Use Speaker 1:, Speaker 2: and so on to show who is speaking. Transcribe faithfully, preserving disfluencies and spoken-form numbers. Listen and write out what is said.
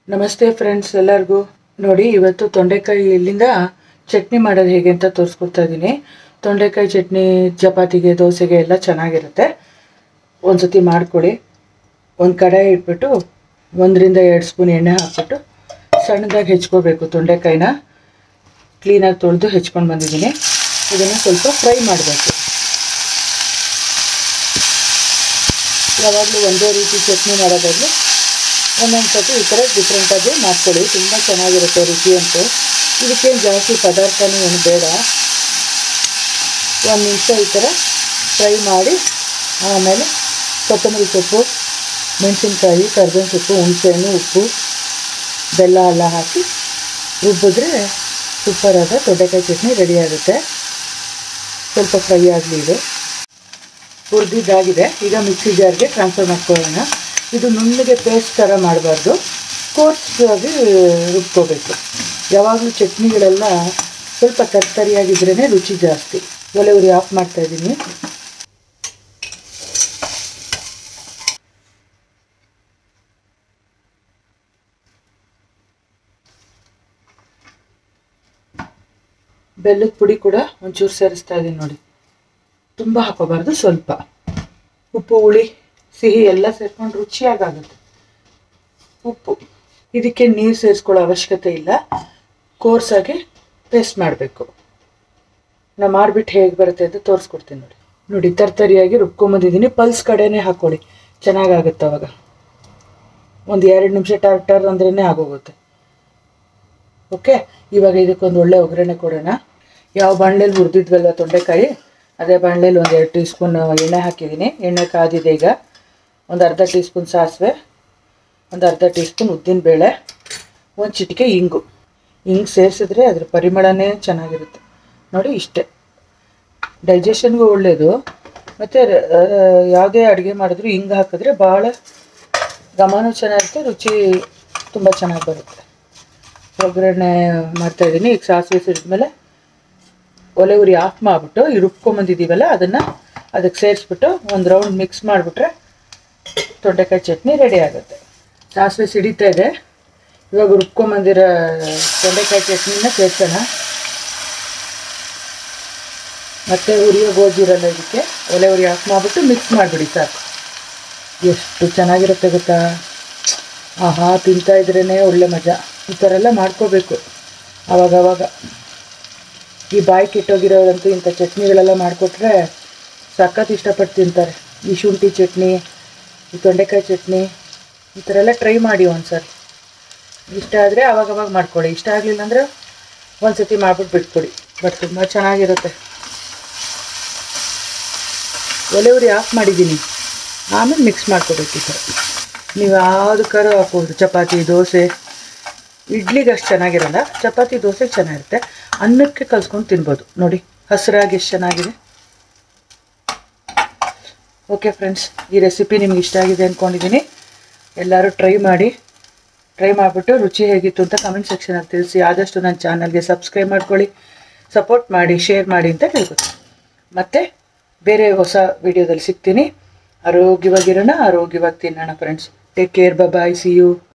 Speaker 1: ನಮಸ್ತೆ ಫ್ರೆಂಡ್ಸ್, ಎಲ್ಲರಿಗೂ ನೋಡಿ ಇವತ್ತು ತೊಂಡೆಕಾಯಿ ಇಲ್ಲಿಂದ ಚಟ್ನಿ ಮಾಡೋದು ಹೇಗೆ ಅಂತ ತೋರಿಸ್ಕೊಡ್ತಾ ಇದ್ದೀನಿ. ತೊಂಡೆಕಾಯಿ ಚಟ್ನಿ ಚಪಾತಿಗೆ ದೋಸೆಗೆ ಎಲ್ಲ ಚೆನ್ನಾಗಿರುತ್ತೆ. ಒಂದು ಸತಿ ಮಾಡ್ಕೊಳ್ಳಿ. ಒಂದು ಕಡಾಯಿ ಇಟ್ಬಿಟ್ಟು ಒಂದರಿಂದ ಎರಡು ಸ್ಪೂನ್ ಎಣ್ಣೆ ಹಾಕ್ಬಿಟ್ಟು ಸಣ್ಣದಾಗಿ ಹೆಚ್ಕೋಬೇಕು. ತೊಂಡೆಕಾಯಿನ ಕ್ಲೀನಾಗಿ ತೊಳೆದು ಹೆಚ್ಕೊಂಡು ಬಂದಿದ್ದೀನಿ. ಇದನ್ನು ಸ್ವಲ್ಪ ಫ್ರೈ ಮಾಡಬೇಕು. ಯಾವಾಗಲೂ ಒಂದೇ ರೀತಿ ಚಟ್ನಿ ಮಾಡೋದಾಗಲಿ ಒಂದೊಂದು ಸತಿ ಈ ಥರ ಡಿಫ್ರೆಂಟಾಗಿ ಮಾಡ್ಕೊಳ್ಳಿ, ತುಂಬ ಚೆನ್ನಾಗಿರುತ್ತೆ ರುಚಿ ಅಂತೂ. ಇದಕ್ಕೇನು ಜಾಸ್ತಿ ಪದಾರ್ಥನೂ ಏನು ಬೇಡ. ಒಂದು ನಿಮಿಷ ಈ ಥರ ಫ್ರೈ ಮಾಡಿ ಆಮೇಲೆ ಕೊತ್ತಂಬರಿ ಸೊಪ್ಪು, ಮೆಣಸಿನ್ಕಾಯಿ, ಕರ್ಬೇವಿನ ಸೊಪ್ಪು, ಹುಣಸೆಹಣ್ಣು, ಉಪ್ಪು, ಬೆಲ್ಲ ಎಲ್ಲ ಹಾಕಿ ರುಬ್ಬಿದ್ರೆ ಸೂಪರಾದ ತೊಂಡೆಕಾಯಿ ಚಟ್ನಿ ರೆಡಿ ಆಗುತ್ತೆ. ಸ್ವಲ್ಪ ಫ್ರೈ ಆಗಲಿ. ಇದು ಹುರಿದಿದ್ದಾಗಿದೆ. ಈಗ ಮಿಕ್ಸಿ ಜಾರ್ಗೆ ಟ್ರಾನ್ಸ್ಫರ್ ಮಾಡ್ಕೊಳ್ಳೋಣ. ಇದು ನುಣ್ಣಗೆ ಪೇಸ್ಟ್ ಥರ ಮಾಡಬಾರ್ದು, ಕೋರ್ಸಾಗಿ ರುಬ್ಕೋಬೇಕು. ಯಾವಾಗಲೂ ಚಟ್ನಿಗಳೆಲ್ಲ ಸ್ವಲ್ಪ ತರ್ತರಿಯಾಗಿದ್ರೇ ರುಚಿ ಜಾಸ್ತಿ. ಒಲೆ ಉರಿ ಆಫ್ ಮಾಡ್ತಾಯಿದ್ದೀನಿ. ಬೆಲ್ಲದ ಪುಡಿ ಕೂಡ ಒಂಚೂರು ಸೇರಿಸ್ತಾ ಇದ್ದೀನಿ ನೋಡಿ. ತುಂಬ ಹಾಕೋಬಾರ್ದು, ಸ್ವಲ್ಪ. ಉಪ್ಪು, ಹುಳಿ, ಸಿಹಿ ಎಲ್ಲ ಸೇರ್ಕೊಂಡು ರುಚಿಯಾಗುತ್ತೆ. ಉಪ್ಪು. ಇದಕ್ಕೆ ನೀರು ಸೇರಿಸ್ಕೊಳ್ಳೋ ಅವಶ್ಯಕತೆ ಇಲ್ಲ, ಕೋರ್ಸಾಗಿ ಪೇಸ್ಟ್ ಮಾಡಬೇಕು. ನಾ ಮಾಡಿಬಿಟ್ಟು ಹೇಗೆ ಬರುತ್ತೆ ಅಂತ ತೋರಿಸ್ಕೊಡ್ತೀನಿ ನೋಡಿ. ನೋಡಿ ತರ್ತರಿಯಾಗಿ ರುಬ್ಕೊಂಬಂದಿದ್ದೀನಿ. ಪಲ್ಸ್ ಕಡೆನೇ ಹಾಕ್ಕೊಳ್ಳಿ, ಚೆನ್ನಾಗಾಗುತ್ತೆ. ಅವಾಗ ಒಂದು ಎರಡು ನಿಮಿಷ ಟರ್ ಟರ್ ಅಂದ್ರೇ ಆಗೋಗುತ್ತೆ. ಓಕೆ, ಇವಾಗ ಇದಕ್ಕೊಂದು ಒಳ್ಳೆ ಒಗ್ಗರಣೆ ಕೊಡೋಣ. ಯಾವ ಬಾಣಲೆಯಲ್ಲಿ ಹುರಿದಿದ್ವಲ್ವ ತೊಂಡೆಕಾಯಿ, ಅದೇ ಬಾಣಲೆಯಲ್ಲಿ ಒಂದು ಎರಡು ಟೀ ಸ್ಪೂನ್ ಎಣ್ಣೆ ಹಾಕಿದ್ದೀನಿ. ಎಣ್ಣೆ ಕಾದಿದೆ. ಈಗ ಒಂದು ಅರ್ಧ ಟೀ ಸ್ಪೂನ್ ಸಾಸಿವೆ, ಒಂದು ಅರ್ಧ ಟೀ ಸ್ಪೂನ್ ಉದ್ದಿನಬೇಳೆ, ಒಂದು ಚಿಟಿಕೆ ಇಂಗು. ಹಿಂಗೆ ಸೇರಿಸಿದ್ರೆ ಅದ್ರ ಪರಿಮಳನೇ ಚೆನ್ನಾಗಿರುತ್ತೆ ನೋಡಿ. ಇಷ್ಟೇ. ಡೈಜೆಷನ್ಗೂ ಒಳ್ಳೆಯದು. ಮತ್ತು ಯಾವುದೇ ಅಡುಗೆ ಮಾಡಿದ್ರು ಹಿಂಗೆ ಹಾಕಿದ್ರೆ ಭಾಳ ಘಮನೂ ಚೆನ್ನಾಗಿರುತ್ತೆ, ರುಚಿ ತುಂಬ ಚೆನ್ನಾಗಿ ಬರುತ್ತೆ. ಒಗ್ಗರಣೆ ಮಾಡ್ತಾಯಿದ್ದೀನಿ. ಈಗ ಸಾಸಿವೆ ಸಿಡಿದ್ಮೇಲೆ ಒಲೆ ಉರಿ ಆಫ್ ಮಾಡಿಬಿಟ್ಟು ಈ ರುಬ್ಕೊಂಬಂದಿದ್ದೀವಲ್ಲ ಅದನ್ನು ಅದಕ್ಕೆ ಸೇರಿಸ್ಬಿಟ್ಟು ಒಂದು ರೌಂಡ್ ಮಿಕ್ಸ್ ಮಾಡಿಬಿಟ್ರೆ ತೊಂಡೆಕಾಯಿ ಚಟ್ನಿ ರೆಡಿ ಆಗುತ್ತೆ. ಸಾಸಿವೆ ಸಿಡಿತಾ ಇದೆ. ಇವಾಗ ರುಬ್ಕೊಂಬಂದಿರೋ ತೊಂಡೆಕಾಯಿ ಚಟ್ನಿನ ಸೇರ್ಸೋಣ. ಮತ್ತು ಉರಿಯೋ ಗೋಜಿರಲ್ಲ ಇದಕ್ಕೆ. ಒಲೆ ಉರಿ ಆಫ್ ಮಾಡಿಬಿಟ್ಟು ಮಿಕ್ಸ್ ಮಾಡಿಬಿಡಿ ಸಾಕು. ಎಷ್ಟು ಚೆನ್ನಾಗಿರುತ್ತೆ ಗೊತ್ತಾ. ಆಹಾ, ತಿಂತಾ ಇದ್ರೇ ಒಳ್ಳೆ ಮಜಾ. ಈ ಥರ ಎಲ್ಲ ಮಾಡ್ಕೋಬೇಕು ಆವಾಗವಾಗ. ಈ ಬಾಯಿ ಕೆಟ್ಟೋಗಿರೋರಂತೂ ಇಂಥ ಚಟ್ನಿಗಳೆಲ್ಲ ಮಾಡಿಕೊಟ್ರೆ ಸಖತ್ ಇಷ್ಟಪಟ್ಟು ತಿಂತಾರೆ. ಈ ಶುಂಠಿ ಚಟ್ನಿ, ಈ ತೊಂಡೆಕಾಯಿ ಚಟ್ನಿ, ಈ ಥರ ಎಲ್ಲ ಟ್ರೈ ಮಾಡಿ ಒಂದು ಸರಿ. ಇಷ್ಟ ಆದರೆ ಆವಾಗವಾಗ ಮಾಡ್ಕೊಳ್ಳಿ. ಇಷ್ಟ ಆಗಲಿಲ್ಲ ಅಂದರೆ ಒಂದು ಸತಿ ಮಾಡ್ಬಿಟ್ಟು ಬಿಟ್ಕೊಡಿ. ಬಟ್ ತುಂಬ ಚೆನ್ನಾಗಿರುತ್ತೆ. ಒಲೆ ಉರಿ ಆಫ್ ಮಾಡಿದ್ದೀನಿ. ಆಮೇಲೆ ಮಿಕ್ಸ್ ಮಾಡ್ಕೋಬೇಕು ಈ ಥರ. ನೀವು ಯಾವುದಕ್ಕಾದ್ರೂ ಹಾಕ್ಬೋದು. ಚಪಾತಿ, ದೋಸೆ, ಇಡ್ಲಿಗೆ ಅಷ್ಟು ಚೆನ್ನಾಗಿರಲ್ಲ. ಚಪಾತಿ, ದೋಸೆಗೆ ಚೆನ್ನಾಗಿರುತ್ತೆ. ಅನ್ನಕ್ಕೆ ಕಲ್ಸ್ಕೊಂಡು ತಿನ್ಬೋದು ನೋಡಿ. ಹಸಿರಾಗಿ ಎಷ್ಟು ಚೆನ್ನಾಗಿದೆ. ಓಕೆ ಫ್ರೆಂಡ್ಸ್, ಈ ರೆಸಿಪಿ ನಿಮ್ಗೆ ಇಷ್ಟ ಆಗಿದೆ ಅಂದ್ಕೊಂಡಿದ್ದೀನಿ. ಎಲ್ಲರೂ ಟ್ರೈ ಮಾಡಿ. ಟ್ರೈ ಮಾಡಿಬಿಟ್ಟು ರುಚಿ ಹೇಗಿತ್ತು ಅಂತ ಕಮೆಂಟ್ ಸೆಕ್ಷನಲ್ಲಿ ತಿಳಿಸಿ. ಆದಷ್ಟು ನನ್ನ ಚಾನಲ್ಗೆ ಸಬ್ಸ್ಕ್ರೈಬ್ ಮಾಡ್ಕೊಳ್ಳಿ, ಸಪೋರ್ಟ್ ಮಾಡಿ, ಶೇರ್ ಮಾಡಿ ಅಂತ ಹೇಳ್ಕೊತೀನಿ. ಮತ್ತು ಬೇರೆ ಹೊಸ ವಿಡಿಯೋದಲ್ಲಿ ಸಿಗ್ತೀನಿ. ಆರೋಗ್ಯವಾಗಿರೋಣ, ಆರೋಗ್ಯವಾಗಿ ತಿನ್ನೋಣ friends. Take care. Bye, see you.